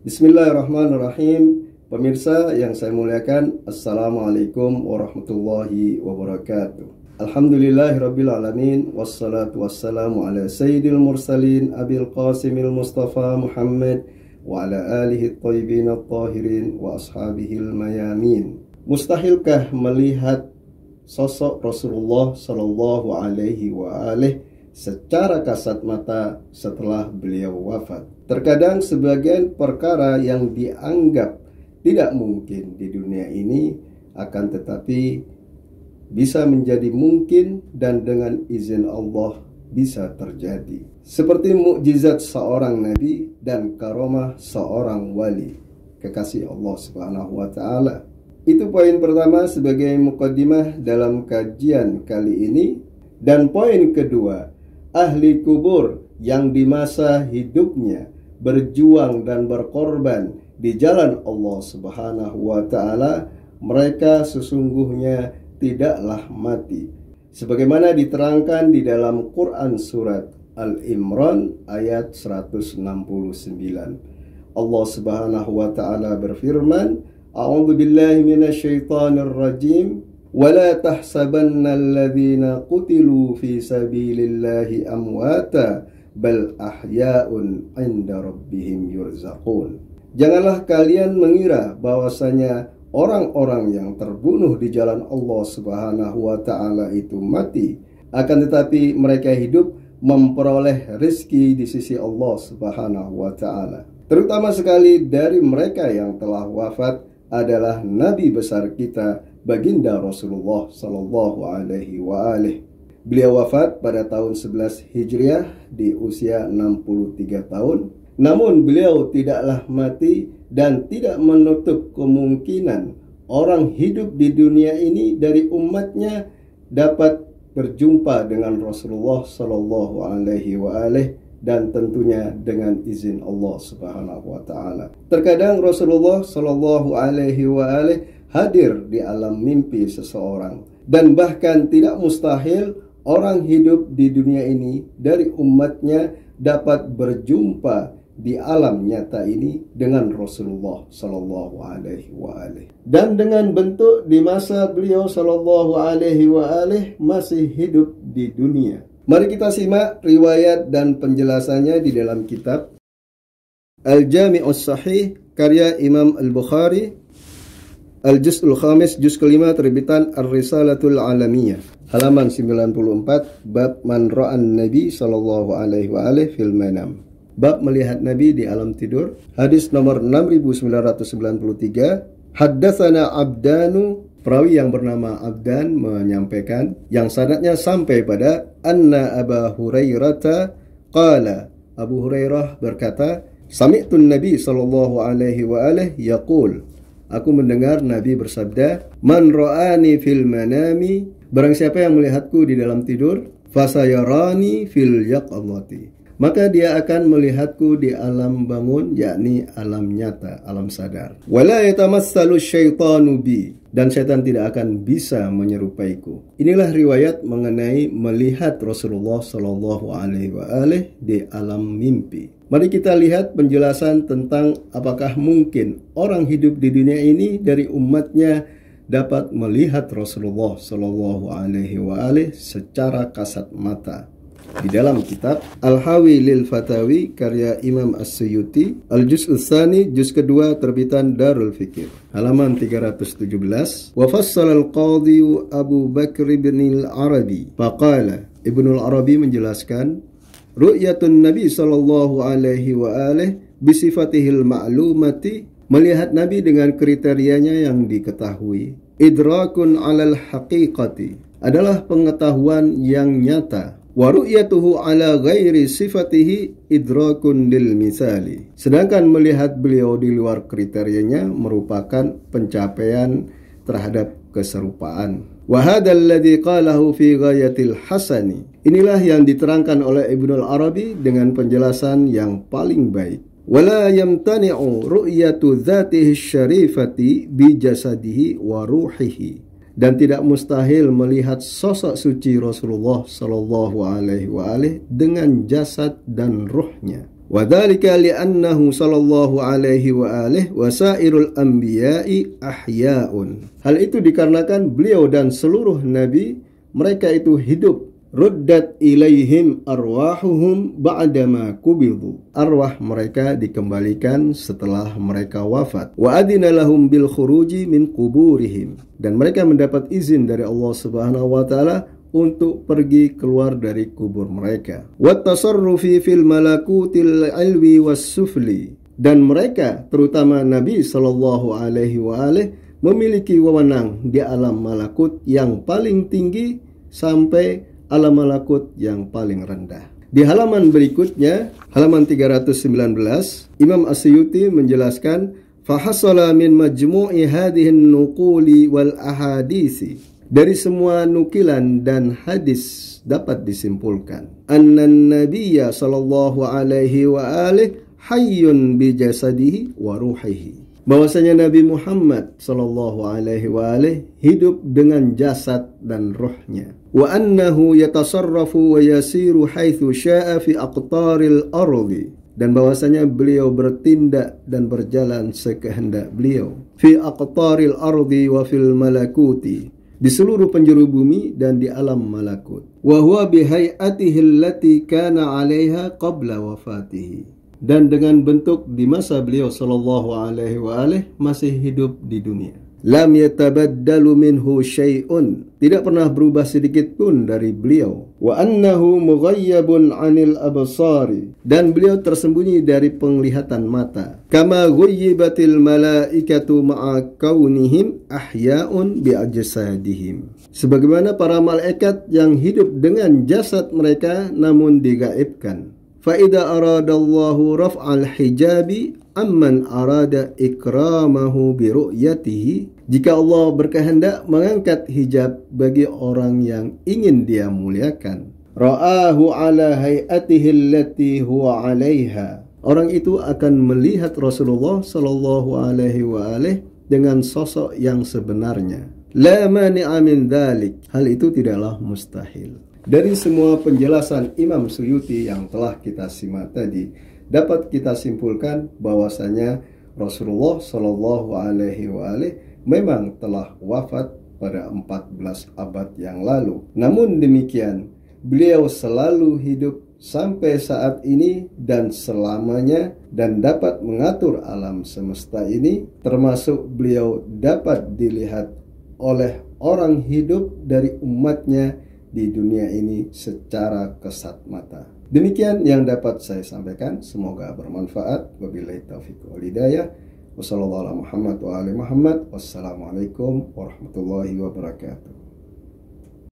Bismillahirrahmanirrahim. Pemirsa yang saya muliakan, Assalamualaikum warahmatullahi wabarakatuh. Alhamdulillahirabbil alamin, wassalatu wassalamu ala sayyidil mursalin abil qasimil mustafa Muhammad wa ala alihi thayyibin at-tahirin wa ashabihil mayamin. Mustahilkah melihat sosok Rasulullah sallallahu alaihi wa alihi secara kasat mata setelah beliau wafat? Terkadang sebagian perkara yang dianggap tidak mungkin di dunia ini akan tetapi bisa menjadi mungkin dan dengan izin Allah bisa terjadi. Seperti mukjizat seorang nabi dan karomah seorang wali kekasih Allah Subhanahu wa taala. Itu poin pertama sebagai mukaddimah dalam kajian kali ini. Dan poin kedua, ahli kubur yang di masa hidupnya berjuang dan berkorban di jalan Allah Subhanahu wa taala, mereka sesungguhnya tidaklah mati. Sebagaimana diterangkan di dalam Quran surat Al-Imran ayat 169. Allah Subhanahu wa taala berfirman, A'udzu billahi minasyaitonir rajim. وَلَا تَحْسَبَنَّ الَّذِينَ قُتِلُوا فِي سَبِيلِ اللَّهِ أَمْوَاتًا بَلْ أَحْيَاءٌ عِندَ رَبِّهِمْ يُرْزَقُونَ. Janganlah kalian mengira bahwasanya orang-orang yang terbunuh di jalan Allah Subhanahu wa taala itu mati, akan tetapi mereka hidup memperoleh rezeki di sisi Allah Subhanahu wa taala. Terutama sekali dari mereka yang telah wafat adalah nabi besar kita, baginda Rasulullah sallallahu alaihi wa alihi. Beliau wafat pada tahun 11 Hijriah di usia 63 tahun. Namun beliau tidaklah mati dan tidak menutup kemungkinan orang hidup di dunia ini dari umatnya dapat berjumpa dengan Rasulullah sallallahu alaihi wa alihi, dan tentunya dengan izin Allah Subhanahu wa taala. Terkadang Rasulullah sallallahu alaihi wa alihi hadir di alam mimpi seseorang, dan bahkan tidak mustahil orang hidup di dunia ini dari umatnya dapat berjumpa di alam nyata ini dengan Rasulullah sallallahu alaihi wa alihi. Dan dengan bentuk di masa beliau sallallahu alaihi wa alihi masih hidup di dunia. Mari kita simak riwayat dan penjelasannya di dalam kitab Al-Jami'us Sahih karya Imam Al-Bukhari, Al-Juz'ul Khamis, juz kelima, terbitan Ar-Risalatul Alamiyah, halaman 94, bab man ra'an Nabi sallallahu alaihi wa alihi fil manam. Bab melihat Nabi di alam tidur. Hadis nomor 6993. Haddatsana Abdanu, perawi yang bernama Abdan menyampaikan yang sanadnya sampai pada anna Abu Hurairah qala, Abu Hurairah berkata, sami'tun Nabi sallallahu alaihi wa alihi yaqul, aku mendengar Nabi bersabda, man ra'ani fil manami, barang siapa yang melihatku di dalam tidur, fasayarani fil yaqadhati, maka dia akan melihatku di alam bangun, yakni alam nyata, alam sadar. Wala yatamassalu syaitanu bi, dan setan tidak akan bisa menyerupaiku. Inilah riwayat mengenai melihat Rasulullah sallallahu alaihi wa alihi di alam mimpi. Mari kita lihat penjelasan tentang apakah mungkin orang hidup di dunia ini dari umatnya dapat melihat Rasulullah sallallahu alaihi wa alihi secara kasat mata. Di dalam kitab Al-Hawi lil Fatawi karya Imam As-Suyuti, Al-Juz'ul Tsani, juz kedua, terbitan Darul Fikir, halaman 317. Wa fassala al-Qadhi Abu Bakr bin al-Arabi faqala, Ibnu al-Arabi menjelaskan, ru'yatun Nabi sallallahu alaihi wa alihi bi sifatihil ma'lumati, melihat Nabi dengan kriterianya yang diketahui, idrakun 'alal haqiqati, adalah pengetahuan yang nyata, wa ru'yatuhu ala ghairi sifatihi idrakun lil misali, sedangkan melihat beliau di luar kriterianya merupakan pencapaian terhadap keserupaan. Wa hadzal ladzi qalahu fi ghayatil hasani, inilah yang diterangkan oleh Ibnu al-Arabi dengan penjelasan yang paling baik. Wala yamtani'u ru'yatu dzatihi syarifati bi jasadihi wa ruhihi, dan tidak mustahil melihat sosok suci Rasulullah sallallahu alaihi wa alihi dengan jasad dan ruhnya. Wa dzalika li'annahu sallallahu alaihi wa alihi wa sairul anbiya'i ahya'un. Hal itu dikarenakan beliau dan seluruh nabi mereka itu hidup. Ruddat ilaihim arwahuhum ba'dama kubidu. Arwah mereka dikembalikan setelah mereka wafat. Wa adina lahum bil khuruji min kuburihim. Dan mereka mendapat izin dari Allah Subhanahu wa taala untuk pergi keluar dari kubur mereka. Wa tasarrufi fil malakutil ilwi was sufli. Dan mereka terutama Nabi sallallahu alaihi wa alihi memiliki wewenang di alam malakut yang paling tinggi sampai alam malakut yang paling rendah. Di halaman berikutnya, halaman 319, Imam As-Suyuti menjelaskan fahasala min majmu'i hadhihin nuquli wal ahadisi. Dari semua nukilan dan hadis dapat disimpulkan annan nabiyya sallallahu alaihi wa alihi hayyun bi jasadihi wa ruhihi. Bahwasanya Nabi Muhammad sallallahu alaihi wa alihi hidup dengan jasad dan rohnya. Wa annahu yatasarrafu wa yasiru haitsu syaa'a fi aqtaril ardi. Dan bahwasanya beliau bertindak dan berjalan sekehendak beliau. Fi aqtaril ardi wa fil malakuti. Di seluruh penjuru bumi dan di alam malakut. Wa huwa bihayatihi allati kana 'alaiha qabla wafatihi. Dan dengan bentuk di masa beliau sallallahu alaihi wa alihi masih hidup di dunia. Lam yatabaddalu minhu syai'un. Tidak pernah berubah sedikit pun dari beliau. Wa annahu mughayyabun 'anil absari. Dan beliau tersembunyi dari penglihatan mata. Kama ghuyyibatil malaikatu ma'a kaunihim ahya'un bi ajsadihim. Sebagaimana para malaikat yang hidup dengan jasad mereka namun digaibkan. Fa'idha aradallahu raf'al hijabi amman arada ikramahu bi ru'yatihi. Jika Allah berkehendak mengangkat hijab bagi orang yang ingin dia muliakan. Ra'ahu ala hayatihi allati huwa 'alaiha. Orang itu akan melihat Rasulullah sallallahu alaihi wa alihi dengan sosok yang sebenarnya. La mani'a min dzalik. Hal itu tidaklah mustahil. Dari semua penjelasan Imam Suyuti yang telah kita simak tadi, dapat kita simpulkan bahwasanya Rasulullah Shallallahu Alaihi Wasallam memang telah wafat pada 14 abad yang lalu. Namun demikian, beliau selalu hidup sampai saat ini dan selamanya dan dapat mengatur alam semesta ini, termasuk beliau dapat dilihat oleh orang hidup dari umatnya di dunia ini secara kasat mata. Demikian yang dapat saya sampaikan, semoga bermanfaat. Wabillahi taufiq wal hidayah. Wassalamualaikum warahmatullahi wabarakatuh.